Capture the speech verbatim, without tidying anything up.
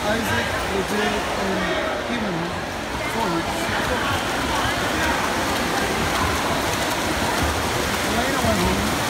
Isaac, Legit, and Keenan forwards. Elena went home.